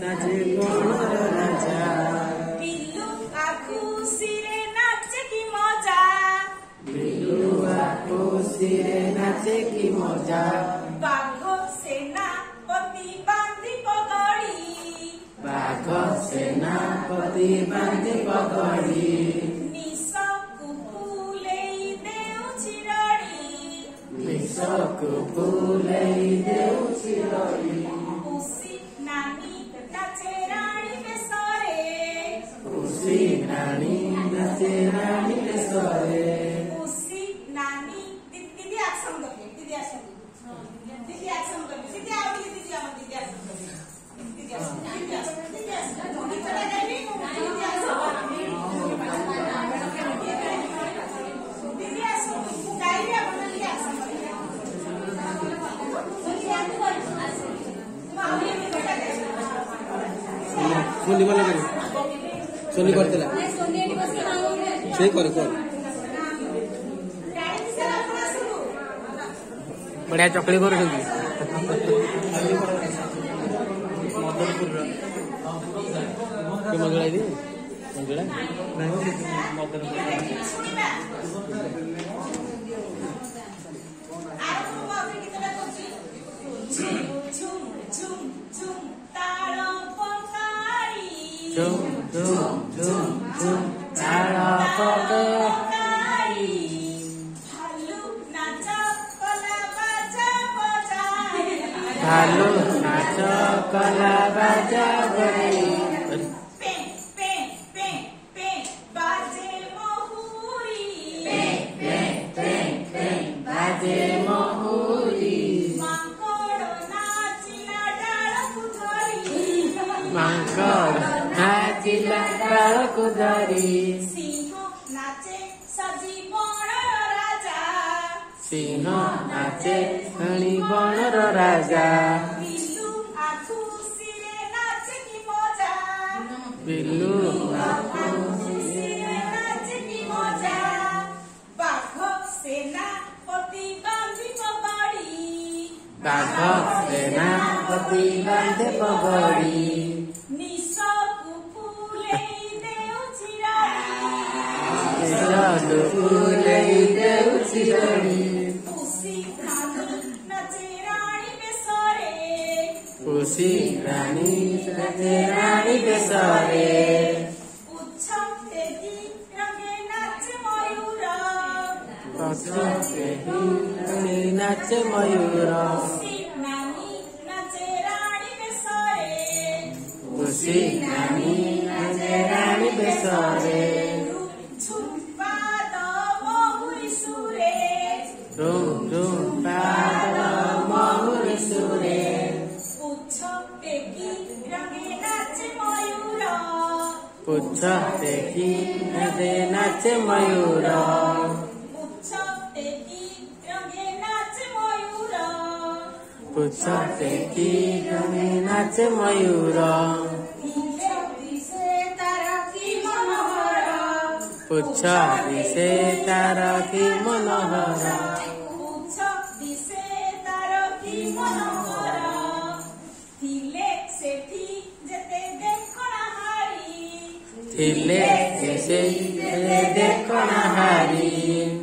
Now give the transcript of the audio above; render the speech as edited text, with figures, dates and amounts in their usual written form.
नाचे बणर राजा बिल्लू खुशीरे नाचे की मजा बिलुआ खुशीरे नाचे की मजा बाघ सेनापति बांधी पगड़ी बाघ सेनापति बांधी पगड़ी निशकु फुलेई देउछि रड़ी निशकु फुलेई देउछि रड़ी खुशी नानी नाचे रानी बेसरे खुशी नानी नाचे रानी बेसरे खुशी नानी दीदी एक्शन कर दीदी एक्शन कर दीदी आओ दीदी आओ दीदी एक्शन कर दीदी एक्शन दीदी एक्शन दीदी चला गई दीदी एक्शन डायरिया बना दीदी एक्शन कर सोनी वाला करे सोनी करतेला से करे कर बढ़िया चकली कर मंगला दी मंगला झुम झुम झुम झुम तारा पकाई भालू नाच कला बाजा बजाई भालू नाच कला बाजा बजाई पे पे पे पे बाजे महुरी पे पे पे बाजे महुरी मांकड़ नाचिला डालकु धरी मांकड़ नाचिला डालकु धरी सिंह नाचे सजी बणर राजा सिंह नाचे हणी बणर राजा बिल्लू खुशीरे नाचे की मजा बिल्लू खुशीरे नाचे की मजा बाघ सेनापति बांधी पगड़ी बाघ सेनापति बांधे पगड़ी निशकु फुलेई देउछि रड़ी निशकु फुलेई देउछि रड़ी खुशी नानी नाचे रानी बेसरे खुशी रानी नाचे रानी बेसरे उच्छम तेगी रंगे नाचे मयूर पछे ही नाचे मयूर खुशी नानी नाचे रानी बेसरे खुशी रानी नाचे रानी बेसरे झुम्पाद महुरी सुरे झुम झुम पाद महुरी सुरे पुच्छ तेगी रंगे नाचे मयूर पुच्छ देखी नाचे मयूर पुच्छ तेगी रंगे नाचे मयूर पुच्छ देखी नाचे मयूर दिसे तारा की मनोहर पुच्छ दिसे तार की मनोहर पुच्छ दिसे तार की मनोहर थिले सेठी जेते देखणा हारी थिले से देखना हारी